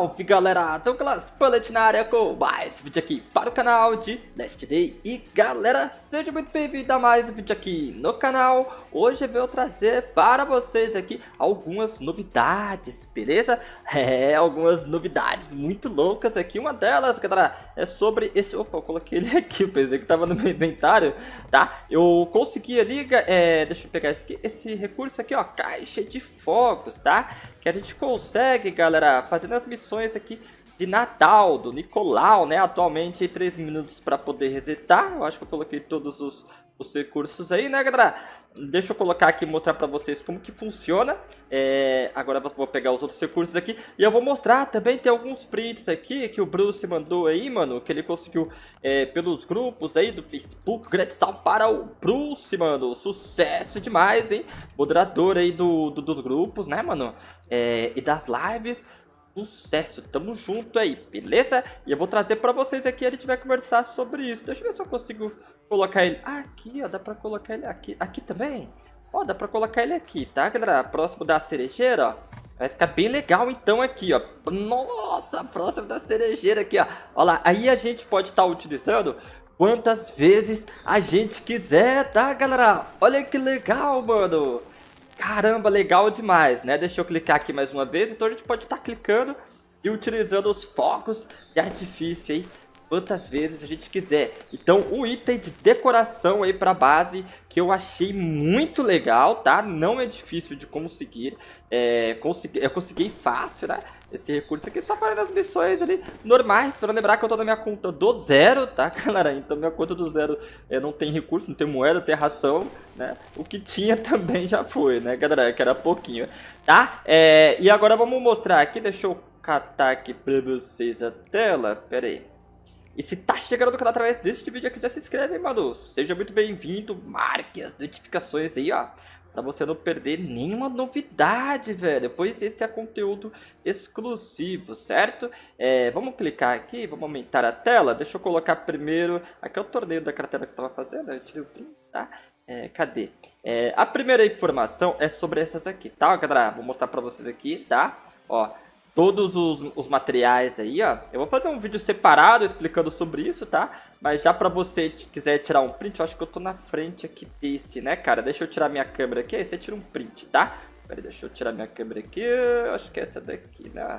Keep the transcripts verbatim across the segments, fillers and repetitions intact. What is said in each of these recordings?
Salve galera, Douglas Bullet na área com mais vídeo aqui para o canal de Last Day. E galera, seja muito bem-vindo a mais um vídeo aqui no canal. Hoje eu vou trazer para vocês aqui algumas novidades, beleza? É, algumas novidades muito loucas aqui. Uma delas, galera, é sobre esse... Opa, eu coloquei ele aqui, eu pensei que tava no meu inventário, tá? Eu consegui ali, é, deixa eu pegar esse, aqui, esse recurso aqui, ó, caixa de fogos, tá? Que a gente consegue, galera, fazendo as missões aqui de Natal, do Nicolau, né? Atualmente três minutos para poder resetar. Eu acho que eu coloquei todos os, os recursos aí, né, galera? Deixa eu colocar aqui e mostrar para vocês como que funciona. É... Agora eu vou pegar os outros recursos aqui e eu vou mostrar também, tem alguns prints aqui que o Bruce mandou aí, mano, que ele conseguiu é, pelos grupos aí do Facebook. Grande salve para o Bruce, mano, sucesso demais, hein? Moderador aí do, do dos grupos, né, mano? É... E das lives. Sucesso, tamo junto aí, beleza? E eu vou trazer pra vocês aqui, a gente vai conversar sobre isso. Deixa eu ver se eu consigo colocar ele aqui, ó, dá pra colocar ele aqui, aqui também? Ó, dá pra colocar ele aqui, tá, galera? Próximo da cerejeira, ó, vai ficar bem legal então aqui, ó. Nossa, próximo da cerejeira aqui, ó. Olha lá, aí a gente pode estar utilizando quantas vezes a gente quiser, tá, galera? Olha que legal, mano. Caramba, legal demais, né? Deixa eu clicar aqui mais uma vez. Então a gente pode estar clicando e utilizando os focos de artifício aí quantas vezes a gente quiser. Então um item de decoração aí para base que eu achei muito legal, tá? Não é difícil de conseguir. É, consegui, eu consegui fácil, né? Esse recurso aqui só fazendo as missões ali normais. Para lembrar que eu tô na minha conta do zero, tá, galera? Então minha conta do zero é, não tem recurso, não tem moeda, não tem ração, né? O que tinha também já foi, né, galera? Que era pouquinho, tá? É, e agora vamos mostrar aqui. Deixa eu catar aqui para vocês a tela. Pera aí. E se tá chegando no canal através deste vídeo aqui, já se inscreve, mano. Seja muito bem-vindo. Marque as notificações aí, ó, pra você não perder nenhuma novidade, velho. Pois esse é conteúdo exclusivo, certo? É, vamos clicar aqui, vamos aumentar a tela. Deixa eu colocar primeiro... Aqui é o torneio da carteira que eu tava fazendo. Eu tirei o print, tá? É, cadê? É, a primeira informação é sobre essas aqui, tá, galera? Vou mostrar pra vocês aqui, tá? Ó... Todos os, os materiais aí, ó. Eu vou fazer um vídeo separado explicando sobre isso, tá? Mas já pra você que quiser tirar um print, eu acho que eu tô na frente aqui desse, né, cara? Deixa eu tirar minha câmera aqui, aí você tira um print, tá? Pera aí, deixa eu tirar minha câmera aqui. Eu acho que é essa daqui, né?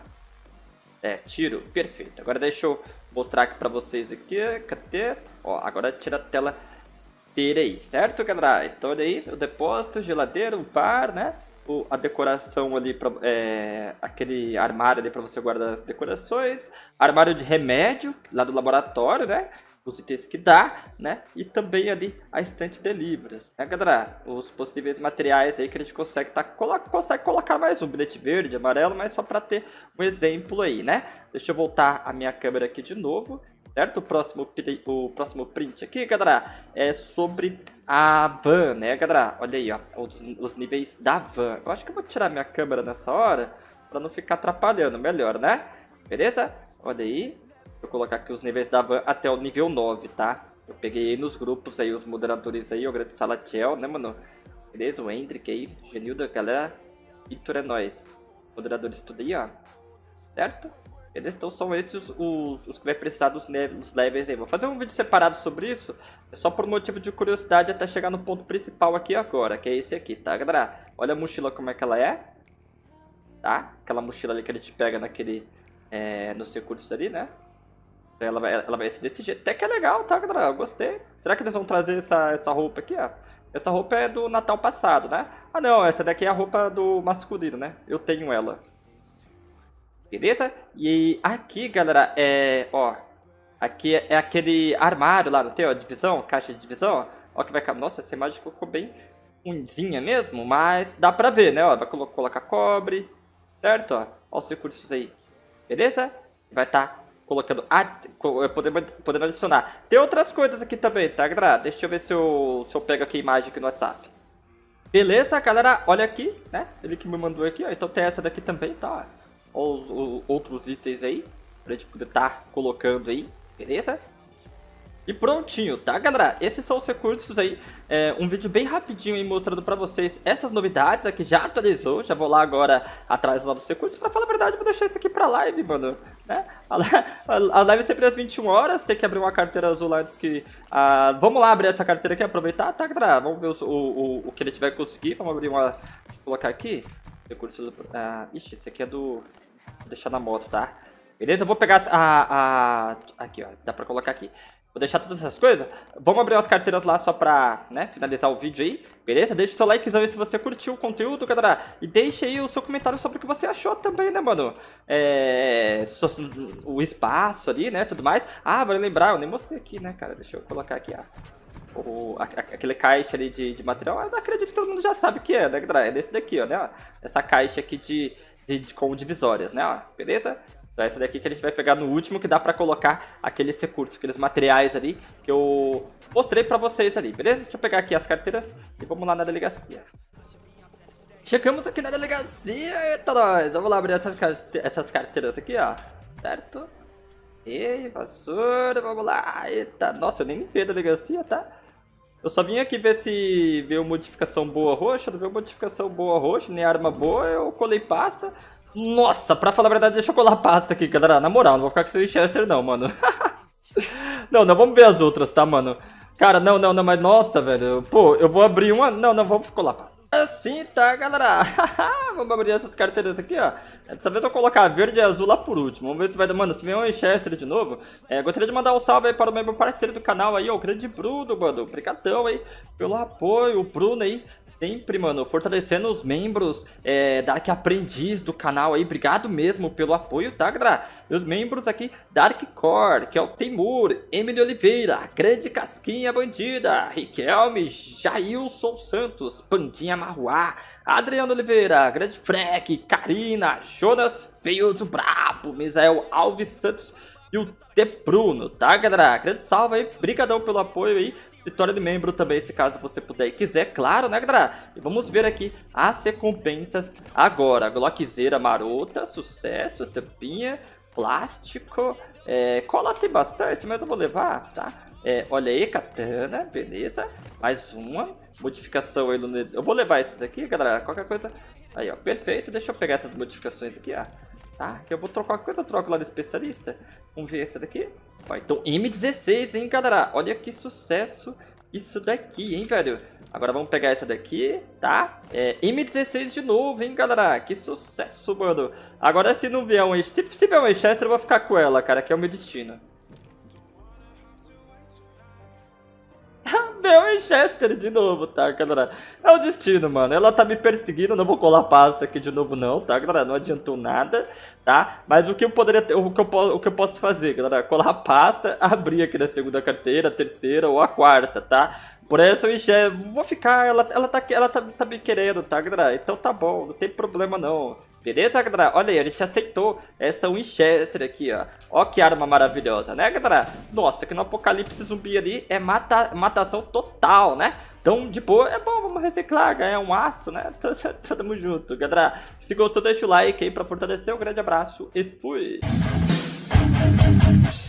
É, tiro, perfeito. Agora deixa eu mostrar aqui pra vocês aqui. Cadê? Ó, agora tira a tela inteira aí, certo, galera? Então aí, o depósito, geladeira, um par, né? A decoração ali, pra, é, aquele armário ali para você guardar as decorações, armário de remédio lá do laboratório, né, os itens que dá, né, e também ali a estante de livros, né, galera, os possíveis materiais aí que a gente consegue, tá, colo consegue colocar mais um bilhete verde, amarelo, mas só para ter um exemplo aí, né. Deixa eu voltar a minha câmera aqui de novo. Certo? O próximo, o próximo print aqui, galera, é sobre a van, né, galera? Olha aí, ó, os, os níveis da van. Eu acho que eu vou tirar minha câmera nessa hora pra não ficar atrapalhando, melhor, né? Beleza? Olha aí. Vou colocar aqui os níveis da van até o nível nove, tá? Eu peguei aí nos grupos aí, os moderadores aí, o Grande Salatiel, né, mano? Beleza? O Hendrick aí, Genilda, galera. Vitor é nóis. Moderadores tudo aí, ó. Certo? Então são esses os, os que vai precisar dos levels aí. Vou fazer um vídeo separado sobre isso, é só por motivo de curiosidade até chegar no ponto principal aqui agora, que é esse aqui, tá, galera? Olha a mochila como é que ela é, tá? Aquela mochila ali que a gente pega naquele, é, nos recursos ali, né? Ela vai, ela vai ser desse jeito, até que é legal, tá, galera? Eu gostei. Será que eles vão trazer essa, essa roupa aqui, ó? Essa roupa é do Natal passado, né? Ah não, essa daqui é a roupa do masculino, né? Eu tenho ela. Beleza? E aqui, galera, é... Ó, aqui é aquele armário lá, não tem, ó, divisão, caixa de divisão, ó, que vai... Nossa, essa imagem ficou bem ruinzinha mesmo, mas dá pra ver, né, ó, vai colo colocar cobre, certo, ó, ó os recursos aí, beleza? Vai estar tá colocando, ad... podendo, podendo adicionar. Tem outras coisas aqui também, tá, galera? Deixa eu ver se eu, se eu pego aqui a imagem aqui no WhatsApp. Beleza, galera, olha aqui, né, ele que me mandou aqui, ó, então tem essa daqui também, tá, ó. Os, os outros itens aí, pra gente poder estar tá colocando aí, beleza? E prontinho, tá, galera? Esses são os recursos aí. É um vídeo bem rapidinho aí mostrando pra vocês essas novidades aqui. Já atualizou, já vou lá agora atrás dos novos recursos. Pra falar a verdade, eu vou deixar isso aqui pra live, mano, né? A live é sempre às vinte e uma horas, tem que abrir uma carteira azul lá antes que... Ah, vamos lá abrir essa carteira aqui, aproveitar, tá, galera? Vamos ver o, o, o que ele tiver que conseguir. Vamos abrir uma... Deixa eu colocar aqui. Recurso do... Ah, ixi, esse aqui é do... Vou deixar na moto, tá? Beleza? Eu vou pegar a... a... Aqui, ó, dá pra colocar aqui. Vou deixar todas essas coisas. Vamos abrir umas carteiras lá só pra, né, finalizar o vídeo aí. Beleza? Deixa o seu likezão aí se você curtiu o conteúdo, galera. E deixa aí o seu comentário sobre o que você achou também, né, mano? É... O espaço ali, né, tudo mais. Ah, vale lembrar, eu nem mostrei aqui, né, cara. Deixa eu colocar aqui, ó. O, aquele caixa ali de, de material. Eu acredito que todo mundo já sabe o que é, né, galera? É desse daqui, ó, né? Essa caixa aqui de, de, de com divisórias, né, ó. Beleza? Então essa daqui que a gente vai pegar no último, que dá pra colocar aqueles recursos, aqueles materiais ali que eu mostrei pra vocês ali, beleza? Deixa eu pegar aqui as carteiras e vamos lá na delegacia. Chegamos aqui na delegacia, eita nós! Vamos lá abrir essas, essas carteiras aqui, ó, certo? Ei, vassoura, vamos lá, eita, nossa, eu nem limpei a delegacia, tá? Eu só vim aqui ver se veio modificação boa roxa, não veio modificação boa roxa, nem arma boa, eu colei pasta. Nossa, pra falar a verdade, deixa eu colar a pasta aqui, galera. Na moral, não vou ficar com esse Winchester não, mano. Não, não, vamos ver as outras, tá, mano? Cara, não, não, não, mas nossa, velho. Pô, eu vou abrir uma... Não, não, vamos colar a pasta. Assim, tá, galera? Vamos abrir essas carteiras aqui, ó. Dessa vez eu vou colocar verde e azul lá por último. Vamos ver se vai dar... Mano, se vem um Winchester de novo. É, gostaria de mandar um salve aí para o membro parceiro do canal aí, ó. O grande Bruno, mano. Obrigadão aí pelo apoio. O Bruno aí. Sempre, mano, fortalecendo os membros é, Dark Aprendiz do canal aí. Obrigado mesmo pelo apoio, tá, galera? E os membros aqui, Dark Core, que é o Temur, Emily Oliveira, Grande Casquinha Bandida, Riquelme, Jailson Santos, Pandinha Marruá, Adriano Oliveira, Grande Freck, Karina, Jonas Feioso Brabo, Misael Alves Santos e o T Bruno, tá, galera? Grande salve aí, brigadão pelo apoio aí. Se torne de membro também, se caso você puder e quiser, claro, né, galera? E vamos ver aqui as recompensas agora. Glockzeira marota, sucesso, tampinha, plástico, é, cola tem bastante, mas eu vou levar, tá? É, olha aí, katana, beleza. Mais uma, modificação aí no... Eu vou levar esses aqui, galera, qualquer coisa... Aí, ó, perfeito, deixa eu pegar essas modificações aqui, ó. Tá, que eu vou trocar qualquer coisa, eu troco lá do especialista. Vamos ver essa daqui. Ó, então M dezesseis, hein, galera. Olha que sucesso isso daqui, hein, velho. Agora vamos pegar essa daqui, tá? É M dezesseis de novo, hein, galera. Que sucesso, mano. Agora se não vier um... Se, se vier um Winchester, eu vou ficar com ela, cara, que é o meu destino. Meu Winchester de novo, tá, galera? É o destino, mano. Ela tá me perseguindo, não vou colar pasta aqui de novo não, tá, galera? Não adiantou nada, tá? Mas o que eu poderia ter, o que eu, o que eu posso fazer, galera? Colar pasta, abrir aqui na segunda carteira, a terceira ou a quarta, tá? Por essa Winchester, vou ficar, ela, ela, tá, ela tá, tá me querendo, tá, galera? Então tá bom, não tem problema não. Beleza, galera? Olha aí, a gente aceitou essa Winchester aqui, ó. Ó que arma maravilhosa, né, galera? Nossa, que no apocalipse zumbi ali é mata, matação total, né? Então, de boa, é bom, vamos reciclar, ganhar um aço, né? Tamo junto, galera. Se gostou, deixa o like aí pra fortalecer. Um grande abraço e fui!